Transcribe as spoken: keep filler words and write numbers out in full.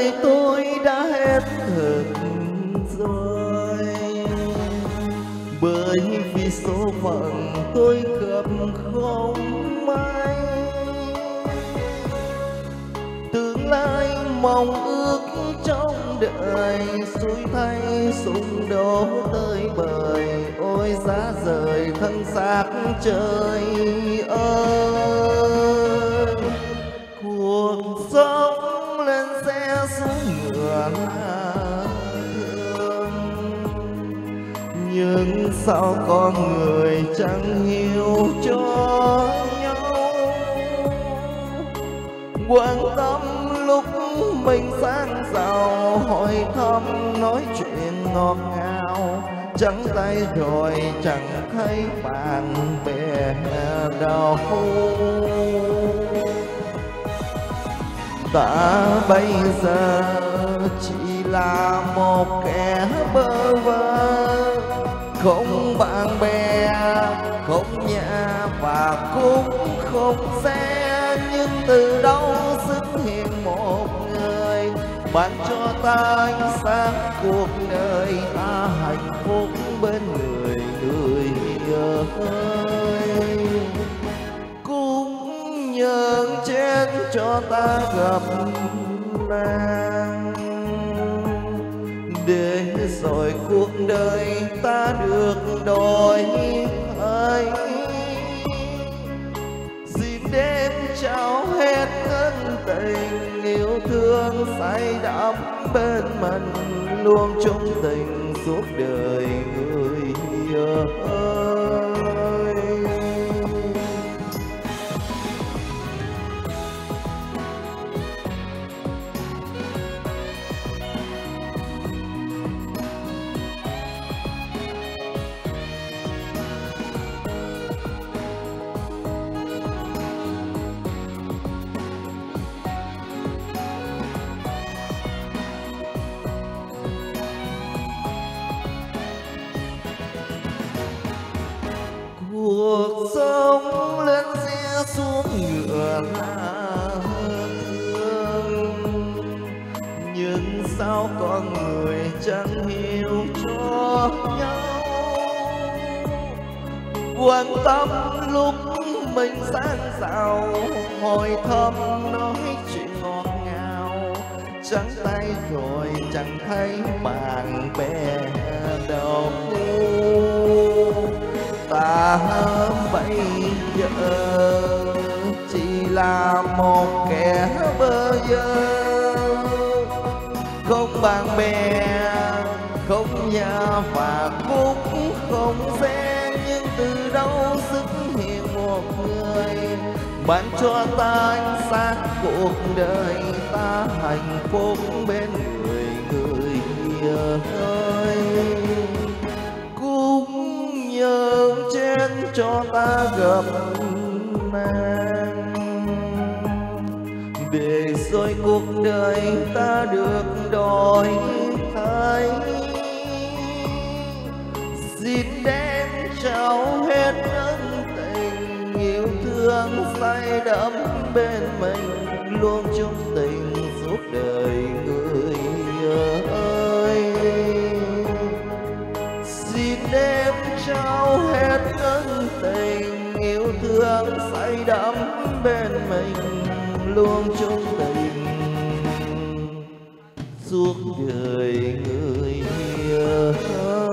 đời tôi đã hết thực rồi, bởi vì số phận tôi gặp không may. Tương lai mong ước trong đời, xuôi thay súng đổ tới bời, ôi giá rời thân xác trời ơi. Cuộc sống lên xe xuống ngựa là thương, nhưng sao con người chẳng hiểu cho nhau, quan tâm lúc mình sang giàu, hỏi thăm nói chuyện ngọt ngào, trắng tay rồi chẳng thấy bạn bè đâu. Ta bây giờ chỉ là một kẻ bơ vơ, không bạn bè, không nhà và cũng không xe, nhưng từ đâu xuất hiện một người ban cho ta ánh sáng cuộc đời, ta hạnh phúc bên người người ơi. Cũng nhờ trên cho ta gặp nàng, để rồi cuộc đời ta được đổi thay. Xin đến trao hết ân tình yêu thương say đắm bên mình, luôn chung tình suốt đời người ơi. Cuộc sống lên xe xuống ngựa là thương, nhưng sao con người chẳng hiểu cho nhau, quan tâm lúc mình sang giàu, hỏi thăm nói chuyện ngọt ngào, trắng tay rồi chẳng thấy bạn bè đâu. Ta bây giờ chỉ là một kẻ bơ vơ, không bạn bè, không nhà và cũng không xe, nhưng từ đâu xuất hiện một người ban cho ta ánh sáng cuộc đời, ta hạnh phúc bên người người ơi. Cũng nhờ trên cho ta gặp nàng, để rồi cuộc đời ta được đổi thay. Xin đến trao hết ân tình yêu thương say đắm bên mình, luôn chung tình suốt đời người ơi. Xin em trao hết ân tình yêu thương say đắm bên mình, luôn chung tình suốt đời người ơi.